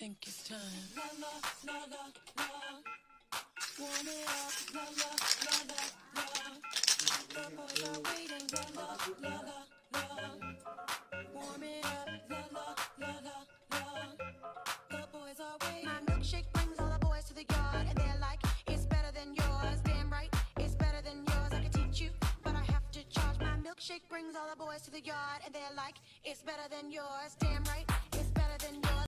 think it's time. La la la la la. Warm it up. La la la la la. The boys are waiting. La la la la la. Warm it up. La la la la la. The boys are waiting. My milkshake brings all the boys to the yard, and they're like, it's better than yours. Damn right, it's better than yours. I could teach you, but I have to charge. My milkshake brings all the boys to the yard, and they're like, it's better than yours. Damn right, it's better than yours.